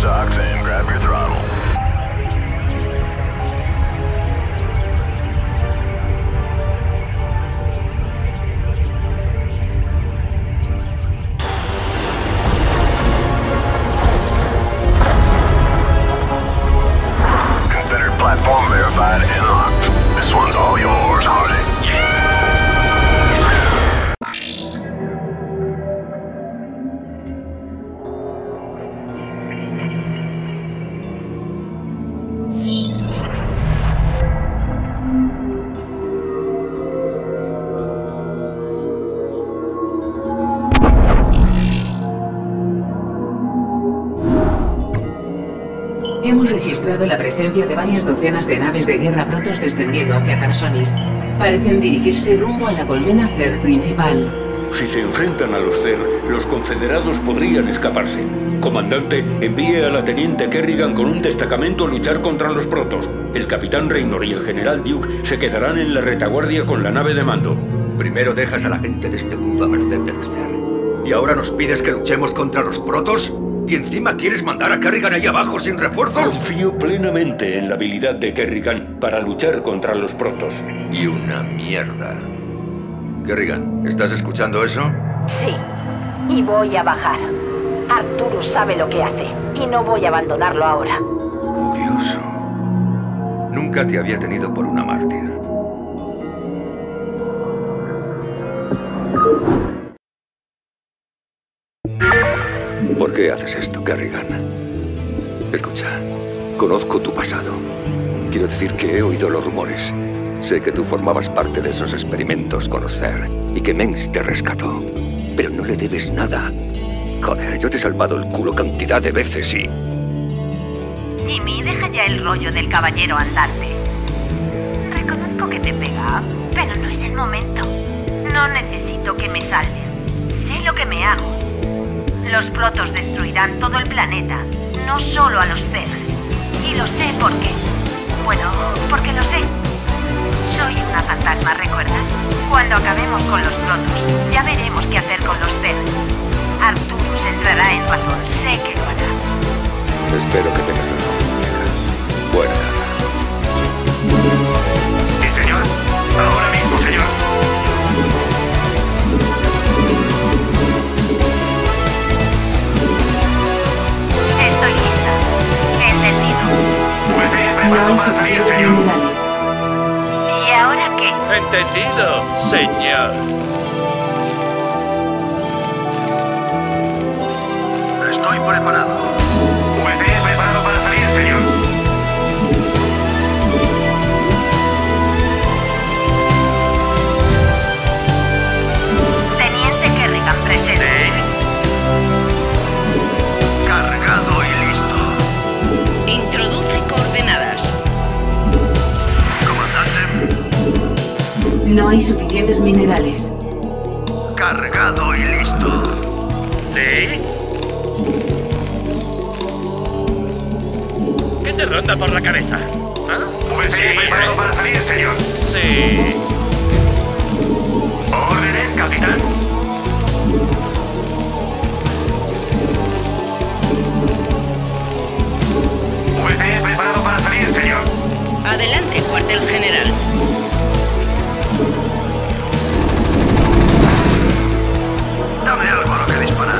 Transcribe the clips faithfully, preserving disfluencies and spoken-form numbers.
socks and grab your throttle. Confederate platform verified and locked. This one's all yours, Harding. Hemos registrado la presencia de varias docenas de naves de guerra protos descendiendo hacia Tarsonis. Parecen dirigirse rumbo a la colmena Zerg principal. Si se enfrentan a los Zerg, los confederados podrían escaparse. Comandante, envíe a la teniente Kerrigan con un destacamento a luchar contra los protos. El capitán Raynor y el general Duke se quedarán en la retaguardia con la nave de mando. Primero dejas a la gente de este mundo a merced de los Zerg. ¿Y ahora nos pides que luchemos contra los protos? ¿Y encima quieres mandar a Kerrigan ahí abajo sin refuerzos? Confío plenamente en la habilidad de Kerrigan para luchar contra los protos. Y una mierda. Kerrigan, ¿estás escuchando eso? Sí, y voy a bajar. Arturus sabe lo que hace, y no voy a abandonarlo ahora. Curioso. Nunca te había tenido por una mártir. ¿Por qué haces esto, Kerrigan? Escucha, conozco tu pasado. Quiero decir que he oído los rumores. Sé que tú formabas parte de esos experimentos con los Zerg y que Mengsk te rescató. Pero no le debes nada. Joder, yo te he salvado el culo cantidad de veces y... Jimmy, deja ya el rollo del caballero andante. Reconozco que te pega, pero no es el momento. No necesito que me salven. Sé lo que me hago. Los protos destruirán todo el planeta, no solo a los Zerg. Y lo sé por qué. Bueno, porque lo sé. Soy una fantasma, ¿recuerdas? Cuando acabemos con los protos, ya veremos qué hacer con los Zerg. Arturus entrará en razón, sé que lo hará. Espero que tengas razón, vieja. Buena caza. Sí, señor. Ahora mismo, señor. Estoy lista. Entendido. No hay suficientes minerales. ¿Y ahora qué? Entendido, señor. Estoy preparado. V T preparado para salir, señor. Teniente Kerrigan presente. Cargado y listo. Introduce coordenadas. Comandante. No hay suficientes minerales. Cargado y listo. ¿Sí? ¿Qué te ronda por la cabeza? ¿Ah? V T preparado ¿eh? para salir, señor. Sí. Órdenes, capitán. V T preparado para salir, señor. Adelante, cuartel general. Dame algo a lo que disparar.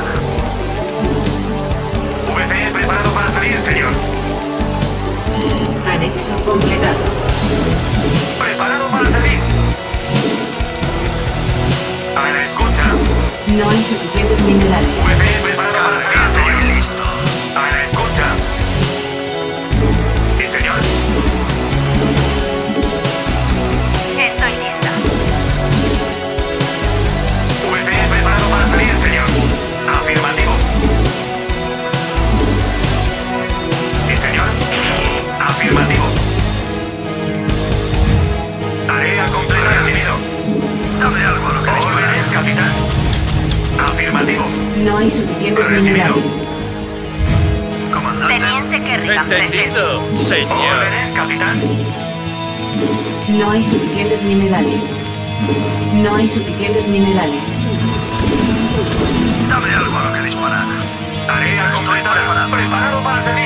V T preparado para salir, señor. Anexo completado. Preparado para salir. A la escucha. No hay suficientes minerales. V T preparado para salir, señor. Y listo. A la escucha. Sí, señor. Estoy lista. V T preparado para salir, señor. Afirmativo. Sí, señor. Afirmativo. Tarea completa, recibido. Dame algo a lo que disparar. Órdenes, capitán. Afirmativo. No hay suficientes Recibido. minerales. Comandante. Teniente Kerrigan presente. Entendido, señor. Órdenes, capitán. No hay suficientes minerales. No hay suficientes minerales. Dame algo a lo que disparar. Tarea completada. Preparado para salir.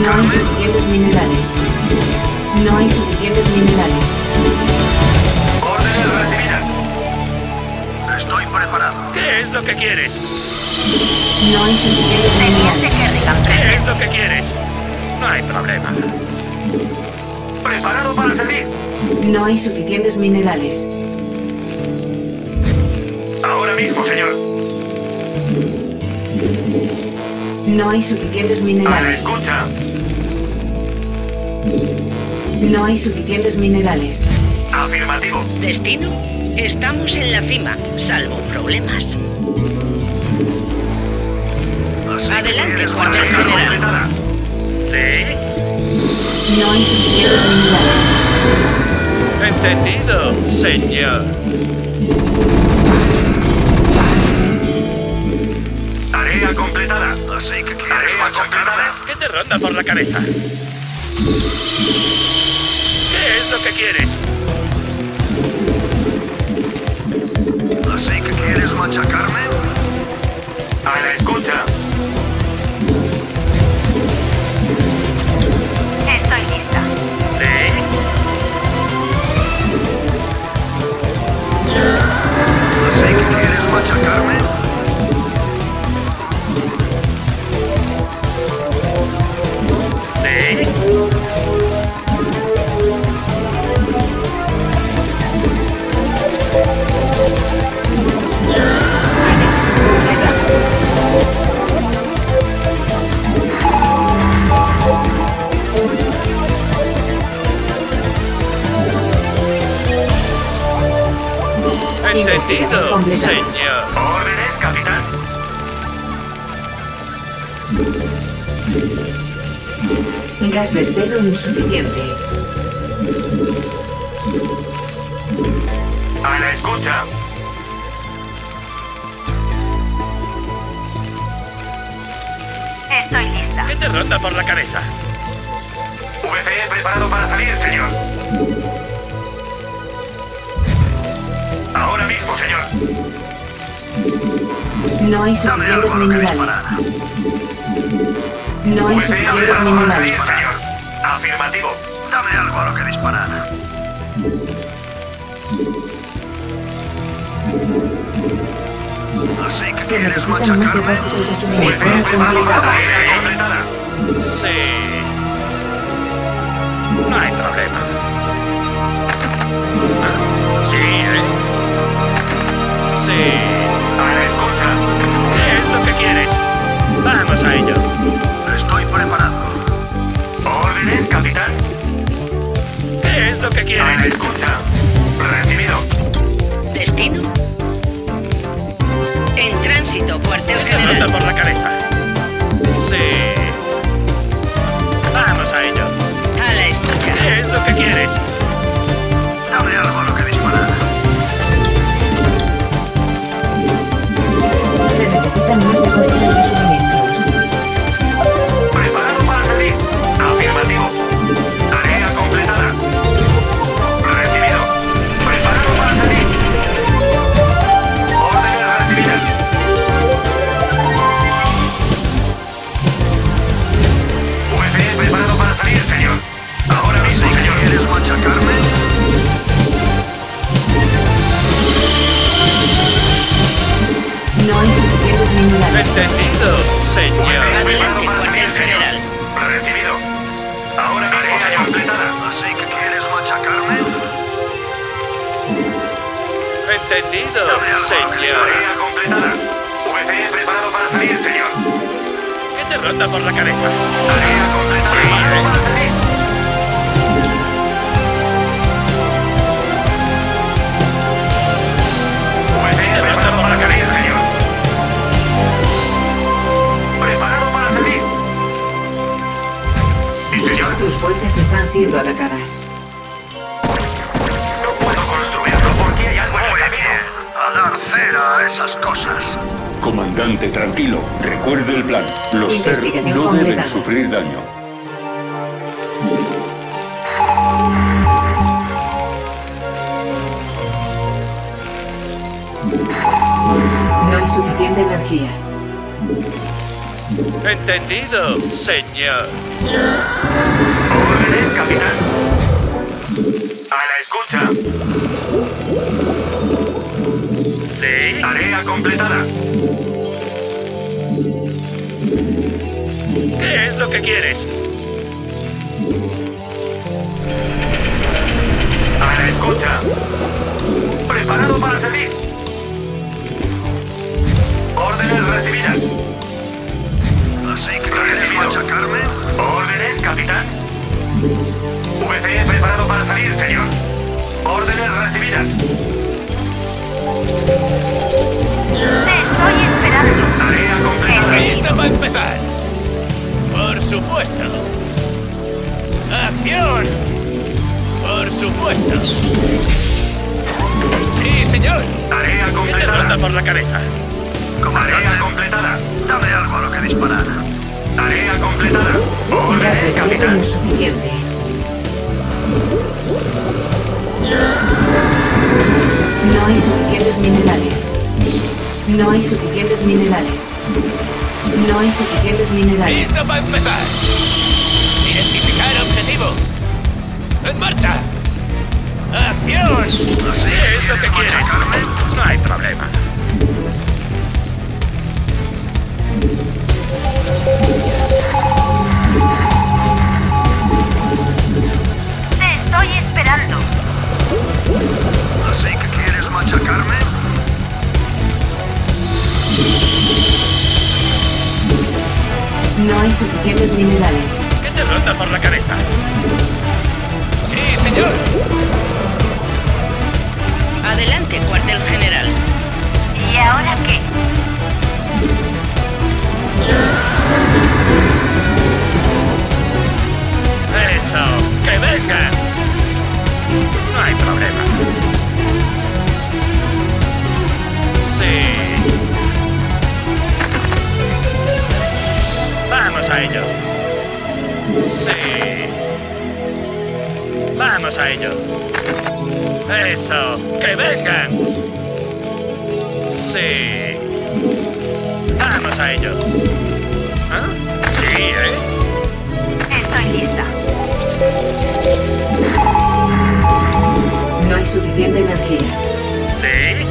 hay suficientes minerales. No hay suficientes minerales. Órdenes recibidas. Estoy preparado. ¿Qué es lo que quieres? No hay suficientes Teniente minerales. Kerrigan, ¿Qué presente. es lo que quieres? No hay problema. Preparado para servir. No hay suficientes minerales. Ahora mismo, señor. No hay suficientes A la minerales. escucha. No hay suficientes minerales. Afirmativo. Destino. Estamos en la cima, salvo problemas. Así que Adelante, quieres cuartel marcha general. completada. ¿Sí? No hay suficientes minerales. Entendido, señor. Tarea completada. Así que quieres machacarme. ¿Qué te ronda por la cabeza? ¿Qué es lo que quieres? Así que quieres machacarme. A la escucha. Estoy lista. ¿Sí? Así que quieres machacarme. ¿Sí? Anexo completado. Investigación Entendido, completada. señor. Órdenes, capitán. Gas despedo insuficiente. A la escucha. Estoy lista. ¿Qué te ronda por la cabeza? V C E preparado para salir, señor. Ahora mismo, señor. No hay Dame suficientes algo a lo que minerales. disparar. No hay V C E suficientes preparado para salir, minerales. señor. Afirmativo. Dame algo a lo que disparar. Así que Se quieres necesitan más machacarme. depósitos de V C E suministro preparado para completados. tarea completada. Sí. No hay problema. ¿Ah? Sí, ¿eh? Sí. A la escucha. ¿Qué es lo que quieres? Vamos a ello. Estoy preparado. Órdenes, capitán. ¿Qué es lo que A la quieres? escucha. Recibido. Destino. En tránsito, cuartel ¿Qué te ronda general. por la cabeza? Sí. Vamos a ello. A la escucha. ¿Qué es lo que quieres? Dame algo a lo que disparar. Se necesitan más depósitos de suministros. Preparado para salir. Afirmativo. Tarea completada. Recibido. Preparado para salir. Órdenes recibidas. V C E preparado para salir, señor. Ahora mismo, señor. ¿Quieres machacarme? No hay suficientes minerales. Entendido, señor. Adelante, cuartel general. Recibido. Ahora mismo, señor. Completada. Así que quieres machacarme. Entendido, Dame algo a lo que señor. disparar. Tarea completada. V C E preparado para salir, señor. ¿Qué te ronda por la cabeza? Tarea completada. Sí, Preparado ¿eh? para salir. V C E preparado para salir, señor. Preparado para salir. Sí, señor. Tus fuerzas están siendo atacadas. No puedo construirlo porque hay algo en el camino. A dar cera a esas cosas. Comandante, tranquilo. Recuerde el plan. Los Zerg Investigación no deben completada. sufrir daño. No hay suficiente energía. Entendido, señor. Órdenes, capitán. A la escucha. ¿Sí? Tarea completada. ¿Qué es lo que quieres? A la escucha. Preparado para servir. Órdenes recibidas. ¿Así que quieres machacarme? Órdenes, capitán. V C E preparado para salir, señor. Órdenes recibidas. Te estoy esperando. Tarea completada. ¡Listo para empezar! ¡Por supuesto! ¡Acción! ¡Por supuesto! ¡Sí, señor! Tarea ¿Qué te completada. ronda por la cabeza? Tarea completada. Dame algo a lo que disparar. Tarea completada. Gas Órdenes, desviado capitán. insuficiente. No hay suficientes minerales. No hay suficientes minerales. No hay suficientes minerales. ¡Listo para empezar! ¡Identificar objetivo! ¡En marcha! ¡Acción! ¿Qué es lo que quieres? No hay problema. Te estoy esperando. ¿Así que quieres machacarme? No hay suficientes minerales. ¿Qué te ronda por la cabeza? ¡Sí, señor! Adelante, cuartel general. ¿Y ahora qué? ¡Eso! ¡Que vengan! No hay problema. Sí. Vamos a ello. Sí. Vamos a ello. Eso. ¡Que vengan! Sí. Vamos a ello. ¿Ah? Sí, ¿eh? Estoy lista. No hay suficiente energía. ¿Sí?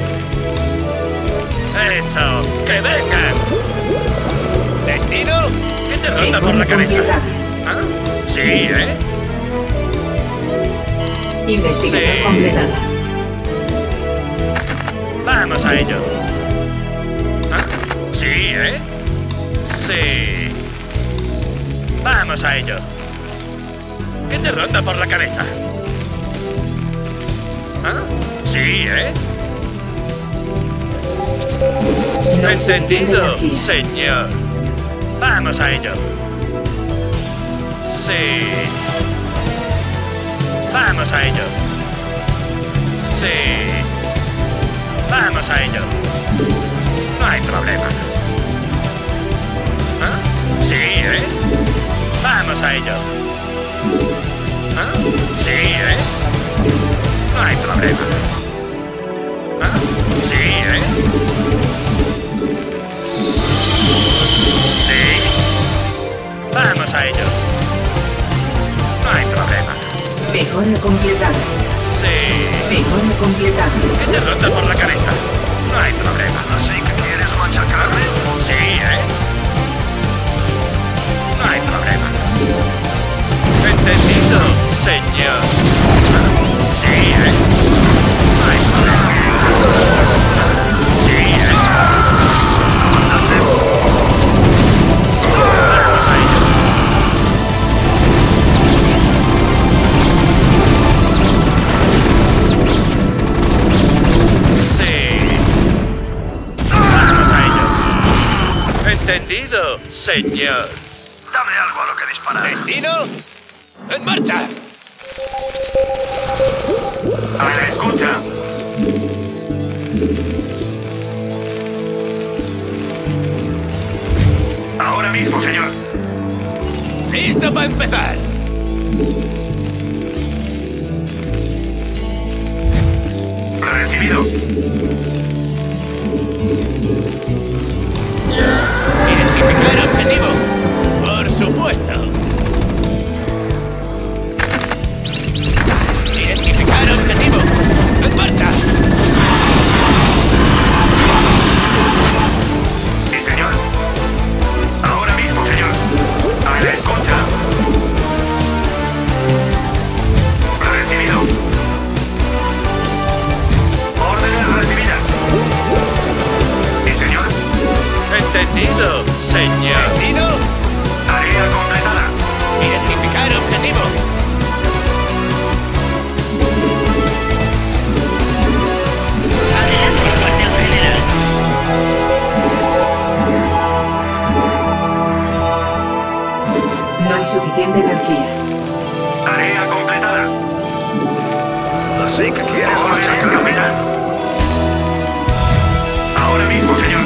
Eso, que vengan. ¿Destino? ¿Qué te ronda por la Mejora cabeza? completada. ¿Ah? Sí, ¿eh? Investigación Sí. completada. Vamos a ello. ¿Ah? Sí, ¿eh? Sí. Vamos a ello. ¿Qué te ronda por la cabeza? ¿Ah? Sí, ¿eh? No hay suficiente Entendido, energía. señor. Vamos a ello. Sí. Vamos a ello. Sí. Vamos a ello. No hay problema. ¿Ah? Sí, ¿eh? Vamos a ello. ¿Ah? Sí, ¿eh? No hay problema. ¿Ah? Sí, ¿eh? Sí. Vamos a ello. No hay problema. Mejora completada. Sí. Mejora completada. ¿Qué te ronda por la cabeza? No hay problema. ¿Así que quieres machacarme? Sí, ¿eh? No hay problema. Entendido, señor. Sí, ¿eh? No hay problema. Sí, ¿eh? Vamos a ello. Sí. Vamos a ello. Entendido, señor. Dame algo a lo que disparar. ¿Destino? ¡En marcha! A la escucha. Ahora mismo, señor. ¡Listo para empezar! Recibido. Identificar objetivo. Por supuesto. de energía. Tarea completada. Así que quieres Órdenes, machacarme. capitán. Ahora mismo, señor.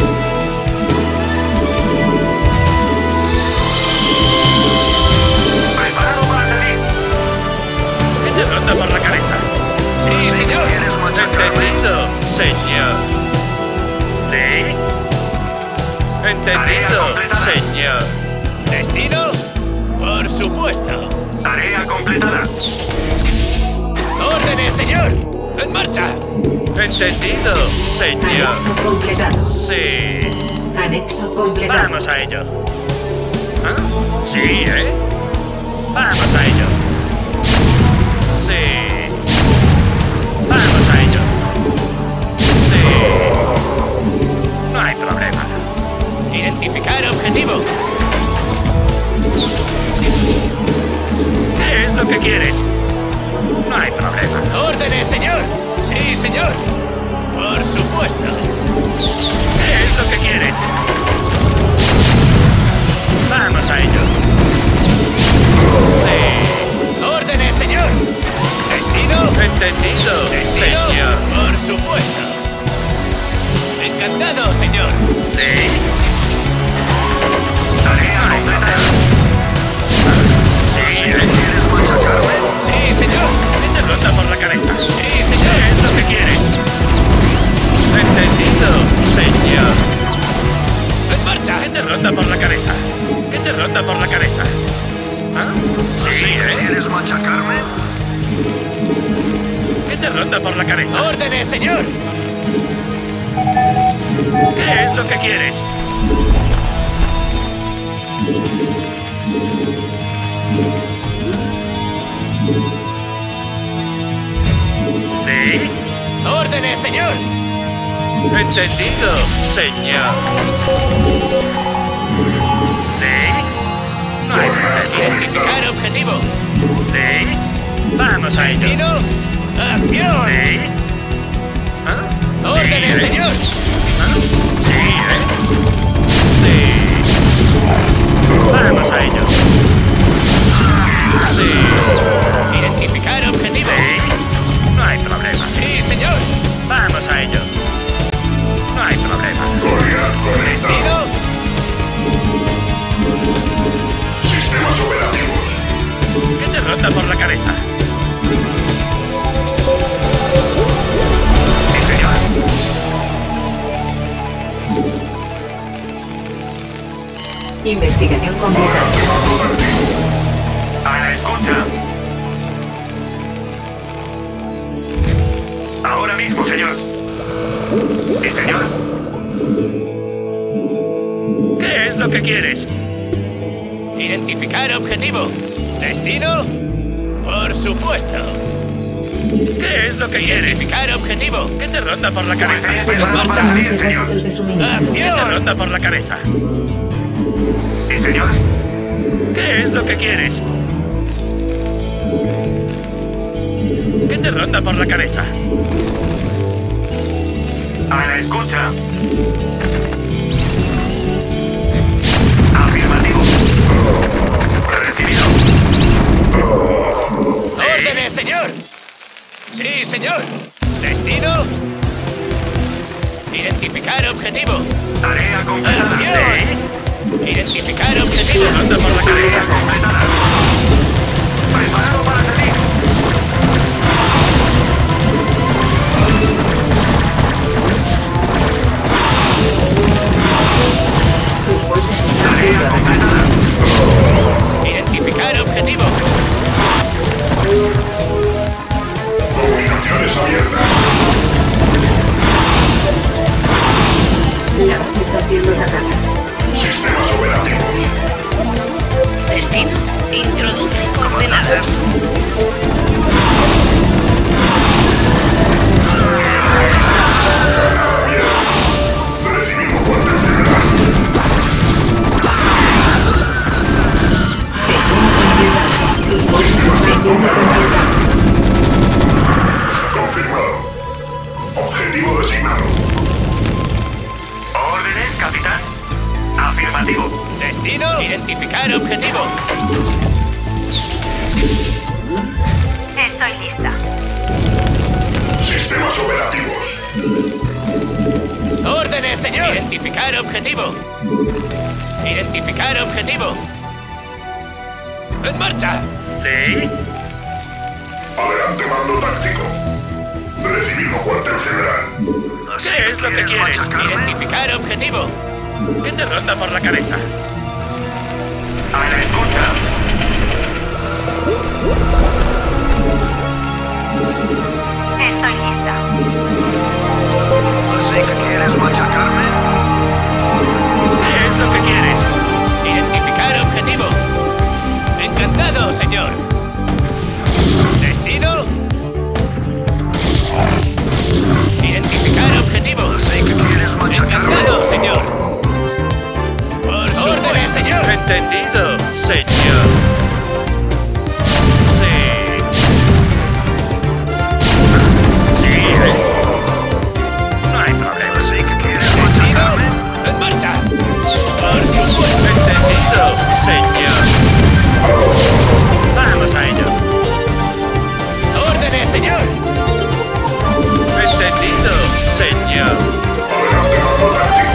Preparado para salir. ¿Qué te ronda por la cabeza? Sí, Así que señor. quieres machacarme. Entendido, señor. ¿Sí? Entendido, completada. señor. ¿Destino? Por supuesto. Tarea completada. ¡Órdenes, señor! ¡En marcha! Entendido, señor. Anexo completado. Sí. Anexo completado. Vamos a ello. ¿Ah? Sí, ¿eh? Vamos a ello. Sí. Vamos a ello. Sí. No hay problema. Identificar objetivo. ¿Qué es lo que quieres? No hay problema. ¡Órdenes, señor! Sí, señor. Por supuesto. ¿Qué es lo que quieres? Vamos a ello. Sí. ¡Órdenes, señor! ¿Destino? Entendido, ¿Destino? Señor. Por supuesto. Encantado, señor. Sí. Tarea completada. Sí, Así que ¿eh? quieres machacarme. Sí, señor. ¿Qué te ronda por la cabeza? Sí, señor. ¿Qué es lo que quieres? Entendido, señor. ¡En marcha! ¿Qué te ronda por la cabeza? ¿Qué te ronda por la cabeza? ¿Ah? Así Sí, que ¿eh? quieres machacarme. ¿Qué te ronda por la cabeza? ¡Órdenes, señor! ¿Qué es lo que quieres? ¿Sí? ¡Órdenes, señor! Entendido, señor. ¿Sí? No hay problema. Identificar objetivo. ¿Sí? Vamos a ello. ¡Acción! ¿Sí? ¿Ah? ¡Órdenes, Sí, ¿eh? señor! ¿Ah? Sí, ¿eh? Sí. Vamos a ello. Sí. Identificar objetivo. Sí. No hay problema. Sí, señor. Vamos a ello. No hay problema. ¿Destino? Sistemas operativos. ¿Qué te ronda por la cabeza? Sí, señor. Investigación completada. A la escucha. Ahora mismo, señor. Sí, señor. ¿Qué es lo que quieres? Identificar objetivo. ¿Destino? Por supuesto. ¿Qué es lo que quieres? Identificar objetivo. ¿Qué te ronda por la cabeza? Sí, Se Preparado para necesitan más salir, señor. depósitos de suministros. ¿Qué te ronda por la cabeza? Sí, señor. ¿Qué es lo que quieres? ¿Qué te ronda por la cabeza? A la escucha. Afirmativo. Recibido. ¡Órdenes, señor! Sí, señor. ¿Destino? Identificar objetivo. Tarea completada. ¡Acción! Identificar objetivo. Ronda por la Tarea cabeza. completada. Preparado para salir. Tus fuerzas están Tarea siendo completada. atacadas. Identificar objetivo. Comunicaciones abiertas. La base está siendo atacada. Sistemas operativos. Destino. Introduce coordenadas. Recibimos órdenes de guerra. Tus fuerzas están siendo atacadas. Confirmado. Objetivo designado. Órdenes, capitán. Afirmativo. ¿Destino? Identificar objetivo. Estoy lista. Sistemas operativos. ¡Órdenes, señor! Identificar objetivo. Identificar objetivo. ¡En marcha! ¿Sí? Adelante, mando táctico. Recibido, cuartel general. ¿Qué es lo que quieres? Identificar objetivo. ¿Qué te ronda por la cabeza? A la escucha. Estoy lista. ¿Así que quieres machacarme? ¿Qué es lo que quieres? Identificar objetivo. Encantado, señor. ¿Destino? Identificar objetivo. ¿Así que quieres machacarme? Encantado, señor. Por órdenes, señor. Entendido, señor. Sí. Sí, ¿eh? No hay problema. ¿Así que quieres ¿Destino? machacarme? ¡En marcha! Por supuesto. Entendido, señor. Vamos a ello. ¡Órdenes, señor! Entendido, señor. Adelante, mando táctico.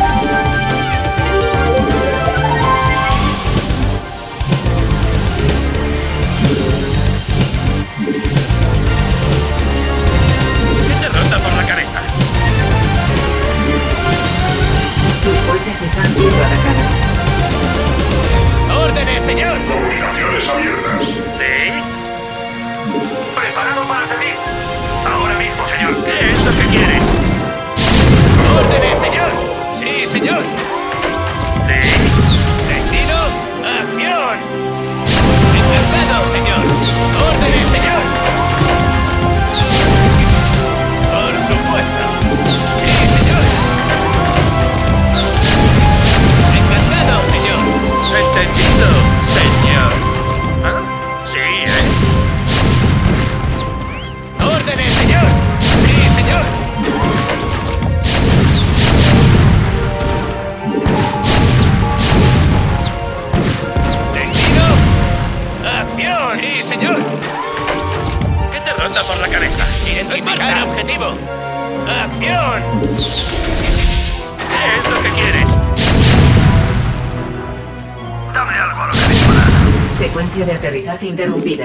¿Qué te ronda por la cabeza? Tus fuerzas están siendo atacadas. ¡Órdenes, señor! Comunicaciones abiertas. ¿Sí? Preparado para servir. Ahora mismo, señor. ¿Qué es lo que quieres? ¡Órdenes, señor! ¡Sí, señor! ¿Sí? ¿Destino? ¡Acción! ¡Encantado, señor! ¡Órdenes, señor! Por supuesto. ¡Sí, señor! ¡Encantado, señor! Entendido, señor. ¿Ah? Sí, ¿eh? ¡Órdenes, señor! ¡Sí, señor! ¿Destino? ¡Acción! ¡Sí, señor! ¿Qué te ronda por la cabeza? Identificar objetivo. ¡Acción! ¿Qué es lo que quieres? Dame algo a lo que disparar. Secuencia de aterrizaje interrumpida.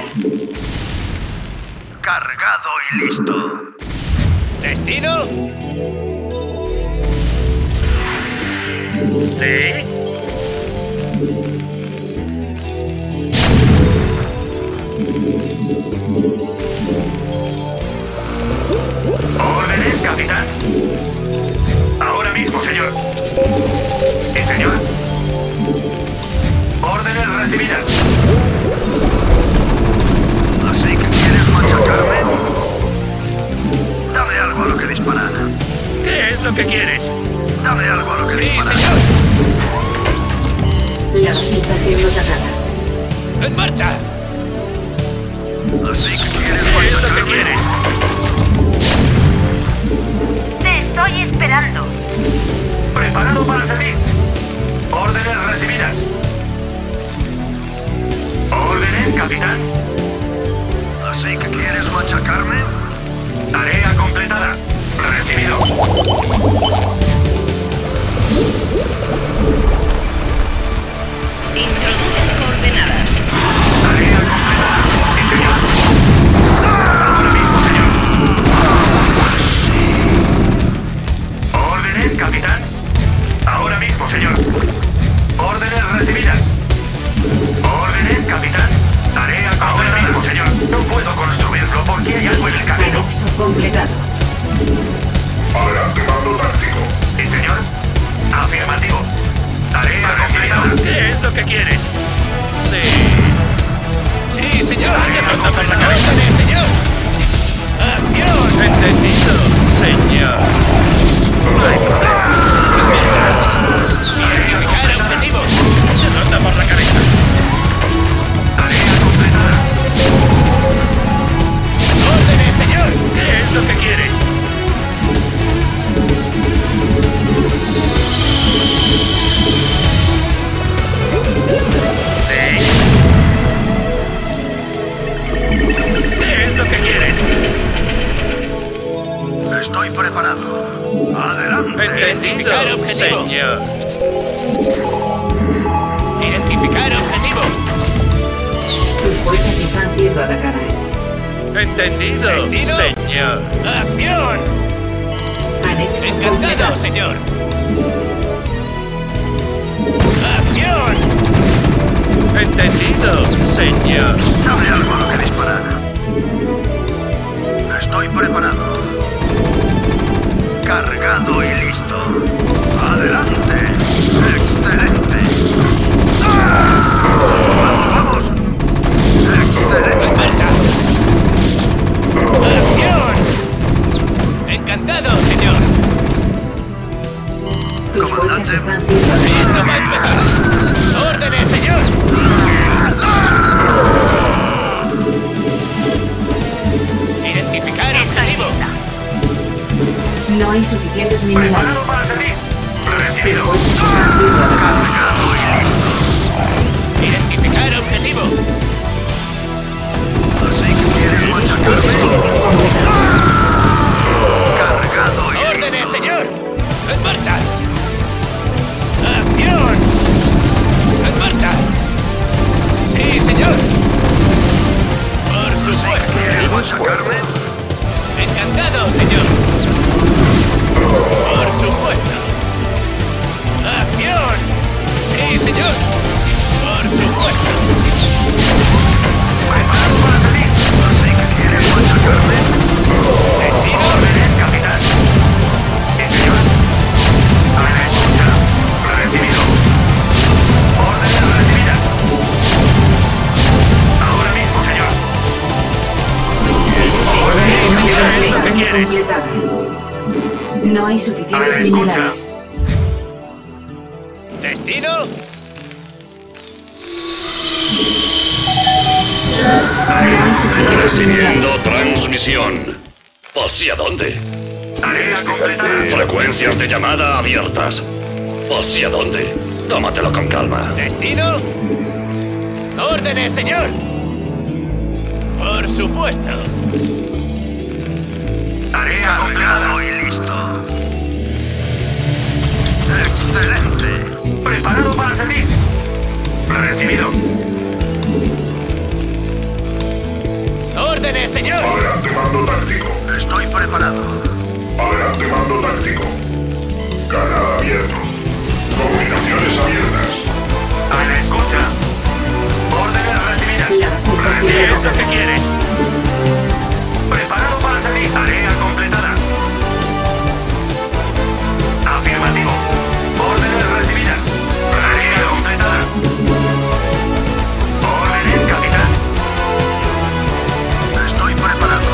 Cargado y listo. ¿Destino? ¿Sí? ¿Órdenes, capitán? Ahora mismo, señor. Sí, señor. Órdenes recibidas. ¿Así que quieres machacarme? Dame algo a lo que disparar. ¿Qué es lo que quieres? Dame algo a lo que Sí, disparar. señor. La base está siendo atacada. ¡En marcha! ¿Así que quieres ¿Qué es lo que machacarme? quieres? Te estoy esperando. Preparado para servir. Órdenes recibidas. Órdenes, capitán. ¿Así que quieres machacarme? Tarea completada. Recibido. Introduce coordenadas. Tarea completada. Sí, señor. Ahora mismo, señor. Órdenes, capitán. Ahora mismo, señor. Órdenes recibidas. Órdenes, capitán. Tarea completada. Ahora mismo, señor. No puedo construirlo porque hay algo en el camino. Anexo completado. Adelante, mando táctico. Sí, señor. Afirmativo. Tarea completada. ¿Qué es lo que quieres? Sí. Sí, señor. ¿Qué ronda por la cabeza? señor! ¡Acción! Entendido, señor. No hay problema. Identificar objetivo. ¿Qué ronda por la cabeza? Tarea completada. ¡Órdenes, señor! ¿Qué es lo que quieres? Estoy preparado. Adelante. Identificar objetivo. Señor. Identificar objetivo. Tus fuerzas están siendo atacadas. Entendido, ¿Entendido? Señor. ¡Acción! Anexo Encantado, completado. señor. ¡Acción! Entendido, señor. Dame algo a lo que disparar. Estoy preparado. Cargado y listo. Adelante. Excelente. ¡Ah! Vamos, vamos. Excelente. En marcha. ¡Acción! Encantado, señor. Tus fuerzas están siendo Esto atacadas. va a empezar. ¡Órdenes, señor! Identificar objetivo. No hay suficientes minerales. Preparado para servir. Tus Recibido. fuerzas están siendo atacadas. Cargado y listo. Identificar objetivo. Así que quieres machacarme. Investigación completada. Cargado y listo. ¡Órdenes, señor! ¡En marcha! ¡Acción! ¡En marcha! ¡Sí, señor! ¡Por supuesto! ¿Quieres machacarme? ¡Encantado, señor! ¡Por supuesto! ¡Acción! ¡Sí, señor! ¡Por supuesto! Preparado para salir. Así que quieres machacarme. ¡Destino! Órdenes, capitán. Sí, señor. A la escucha. Recibido. Órdenes recibidas. Ahora mismo, señor. Unidad ¿Qué quieres? completada. No hay suficientes A ver, escucha. minerales. ¿Destino? No hay suficientes Recibiendo minerales. transmisión. ¿Hacia dónde? Tarea completada. Frecuencias de llamada abiertas. ¿Hacia dónde? Tómatelo con calma. ¿Destino? ¡Órdenes, señor! Por supuesto. Tarea completada y listo. Excelente. Preparado para servir. Recibido. ¡Órdenes, señor! Adelante, mando táctico. Estoy preparado. Adelante, mando táctico. Canal abierto. Comunicaciones abiertas. A la escucha. Órdenes recibidas. La base está ¿Qué siendo es lo que atacada. quieres? Preparado para salir. Tarea completada. Afirmativo. Órdenes recibidas. Tarea completada. Órdenes, capitán. Estoy preparado.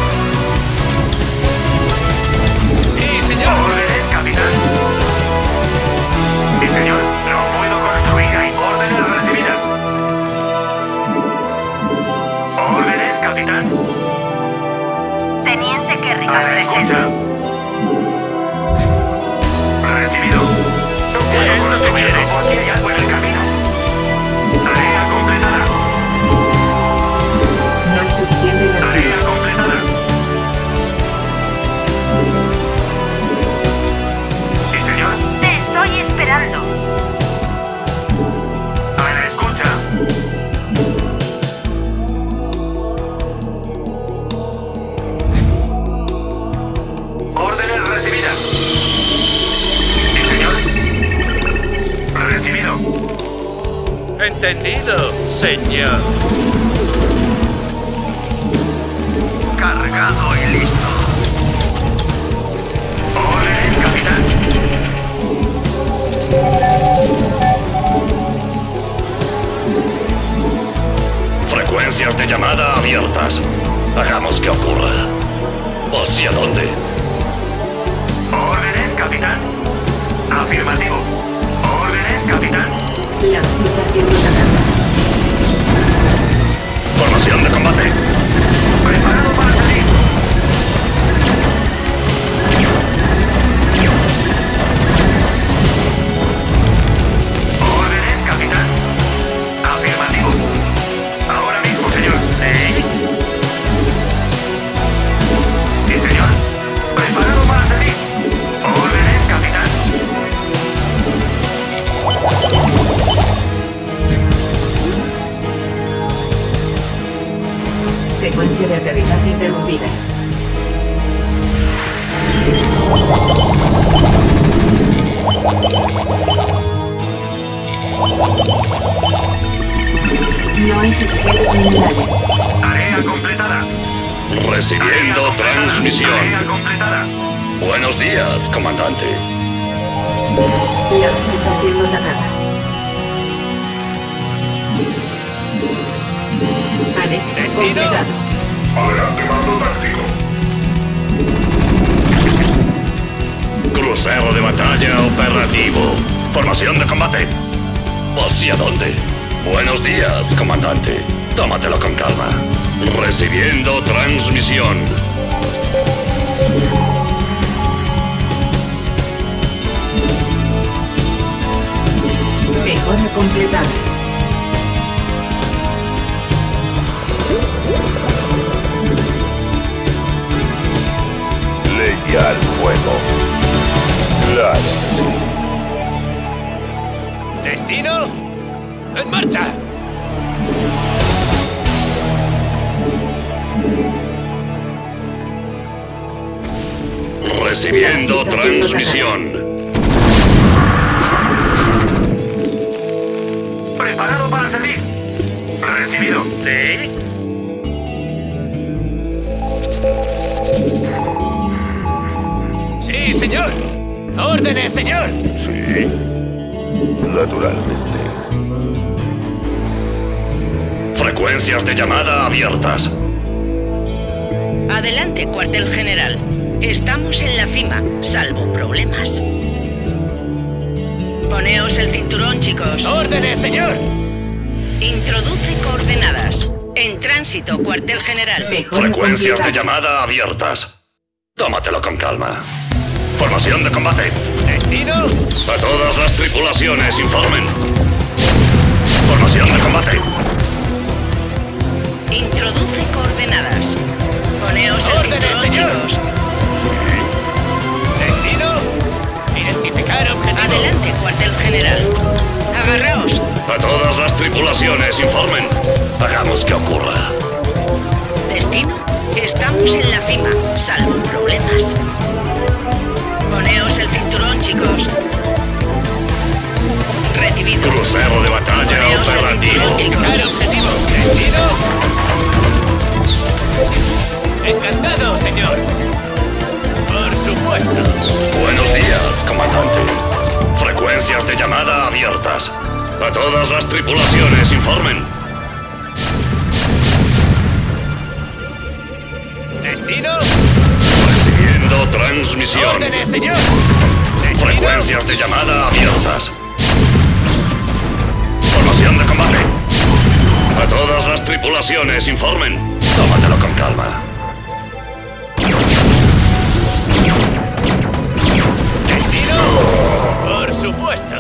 Sí, señor. Órdenes, capitán. Sí, señor. No puedo construir ahí. Órdenes recibidas. Órdenes, capitán. Teniente A Kerrigan la presente. escucha. Recibido. No ¿Qué puedo es lo que construir quieres? porque hay algo en el camino. Tarea completada. No hay suficiente energía. Tarea completada. Sí, señor. Te estoy esperando. A la escucha. Órdenes recibidas. Sí, señor. Recibido. Entendido, señor. Cargado y listo. Órdenes, capitán. Frecuencias de llamada abiertas. Hagamos que ocurra. ¿Hacia dónde? Órdenes, capitán. Afirmativo. Órdenes, capitán. La base está siendo atacada. Formación de combate. Preparado para salir. Órdenes, capitán. Afirmativo. Ahora mismo, señor. Sí. Sí, señor. Preparado para salir. Recibiendo transmisión. Tarea completada. Buenos días, comandante. La base está siendo atacada. Anexo completado. Adelante, mando táctico. Crucero de batalla operativo. Formación de combate. ¿Hacia dónde? Buenos días, comandante. Tómatelo con calma. Recibiendo transmisión. Mejora completada. Leña al fuego. Claro que sí. ¿Destino? ¡En marcha! Recibiendo transmisión. Preparado para servir. Recibido. ¿Sí? Sí, señor. ¡Órdenes, señor! Sí. Naturalmente. Frecuencias de llamada abiertas. Adelante, cuartel general. Estamos en la cima, salvo problemas. Poneos el cinturón, chicos. ¡Órdenes, señor! Introduce coordenadas. En tránsito, cuartel general. Mejora Frecuencias de completada. llamada abiertas. Tómatelo con calma. Formación de combate. ¿Destino? A todas las tripulaciones, informen. Formación de combate. Introduce coordenadas. Poneos el Órdenes, cinturón, señor. chicos. Sí. ¿Destino? Identificar objetivo. Adelante, cuartel general. Agarraos. A todas las tripulaciones, informen. Hagamos que ocurra. Destino. Estamos en la cima, salvo problemas. Poneos el cinturón, chicos. Recibido. Crucero de batalla Poneos el operativo. cinturón, chicos. Identificar objetivo. ¿Destino? Encantado, señor. Por supuesto. Buenos días, comandante. Frecuencias de llamada abiertas. A todas las tripulaciones, informen. ¿Destino? Recibiendo transmisión. ¡Órdenes, señor! ¿Destino? Frecuencias de llamada abiertas. Formación de combate. A todas las tripulaciones, informen. Tómatelo con calma. ¿Destino? Por supuesto.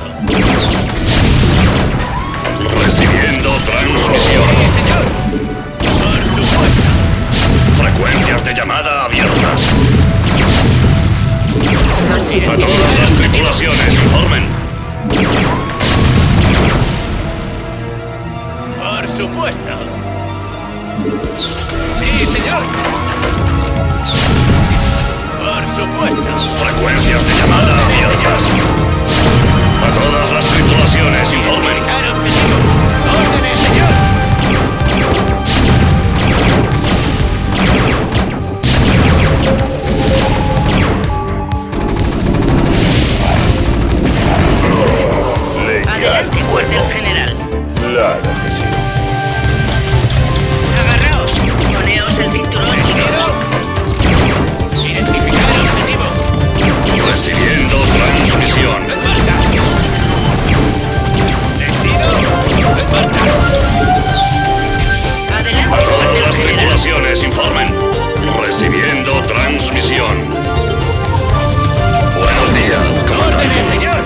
Recibiendo transmisión. Sí, señor. Por supuesto. Frecuencias de llamada abiertas. A Identificar todas las tripulaciones, informen. Por supuesto. Sí, señor. Por supuesto. Frecuencias de llamada abiertas. A todas las tripulaciones, informen. Identificar objetivo. ¡Órdenes, señor! Leña al Adelante, cuartel fuego. general. Claro que sí. Agarraos. Poneos el cinturón, chicos. Identificar objetivo. Recibiendo transmisión. ¡En marcha! ¿Destino? ¡En marcha! Adelante, A todas cuartel las general. tripulaciones, informen. Recibiendo transmisión. Buenos días, comandante. ¡Órdenes, señor!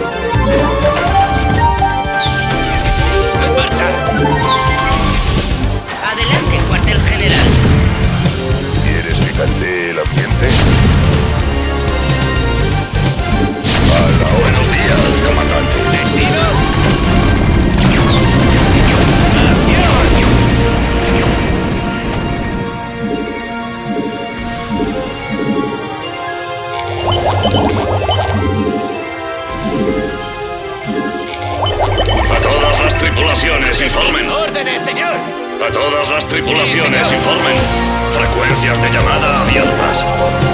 ¡En marcha! Adelante, cuartel general. ¿Quieres que cantee el ambiente? Hola, Buenos días, comandante. ¿Destino? A todas las tripulaciones, informen. ¡Órdenes, señor! A todas las tripulaciones informen. Frecuencias de llamada abiertas.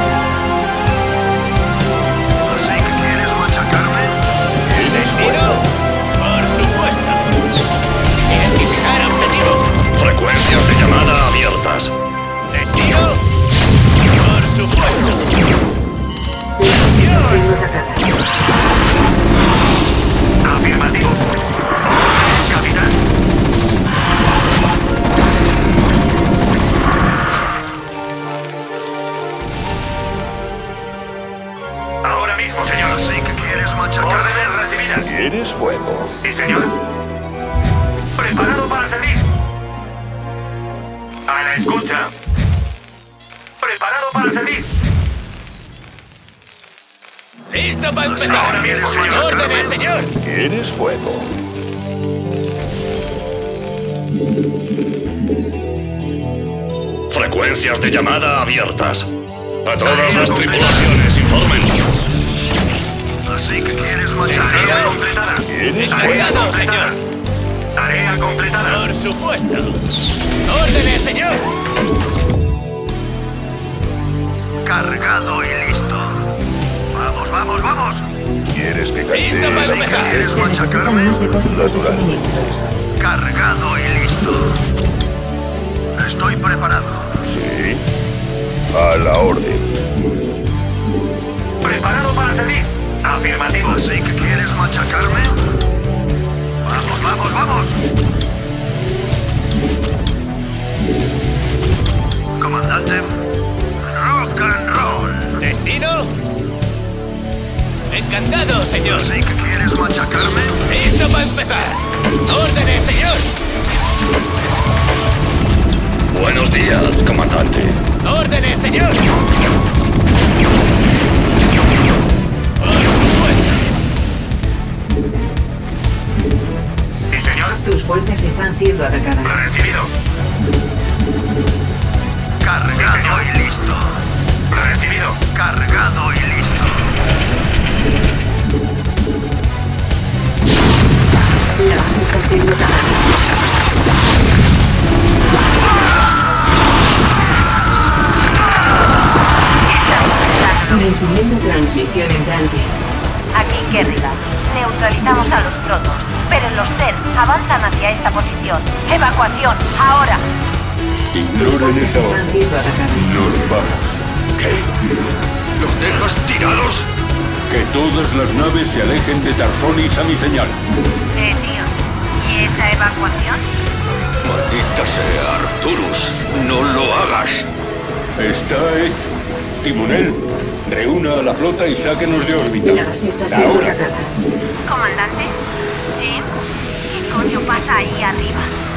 ¿Así que quieres machacarme? ¿Destino? Por supuesto. Identificar objetivo. Frecuencias de llamada abiertas. ¿Destino? Por supuesto. La base está siendo atacada. Afirmativo. Capitán. Ahora mismo, señor. ¿Así que quieres machacarme? Órdenes recibidas. ¿Quieres fuego? Sí, señor. Preparado para servir. A la escucha. Preparado para servir. ¡Listo para empezar! Ahora mismo, señor. ¡Órdenes, señor! ¿Quieres fuego? Frecuencias de llamada abiertas. A todas las tripulaciones informen. Así que quieres machacarme. Tarea completada. ¿Quieres Tarea fuego? completada. Tarea completada. Por supuesto. ¡Órdenes, señor! Cargado y listo. Vamos, vamos, vamos. ¿Quieres que Listo para cantee? empezar. ¿Quieres Se necesitan machacarme? más depósitos de Natural. suministros. Cargado y listo. Estoy preparado. Sí. A la orden. Preparado para servir. Afirmativo. ¿Así que quieres machacarme? Vamos, vamos, vamos. Comandante. Rock and roll. ¿Destino? Encantado, señor. ¿Así que quieres machacarme? ¡Listo para empezar! ¡Órdenes, señor! Buenos días, comandante. ¡Órdenes, señor! Por supuesto. Sí, señor. Tus fuerzas están siendo atacadas. Recibido. Cargado y listo. Recibido. Cargado y listo. La base está siendo atacada. Recibiendo transmisión entrante. Aquí Kerrigan. Neutralizamos a los protos, pero los Zerg avanzan hacia esta posición. ¡Evacuación! ¡Ahora! Tus Ignoren fuerzas esa están orden. siendo atacadas. Nos vamos. ¿Qué? ¿Los dejas tirados? Que todas las naves se alejen de Tarsonis a mi señal. Eh, tío. ¿Y esa evacuación? Maldita sea, Arturus. No lo hagas. Está hecho. Timonel, reúna a la flota y sáquenos de órbita. La base está siendo Ahora. atacada. ¿Comandante? ¿Jim? ¿Qué coño pasa ahí arriba?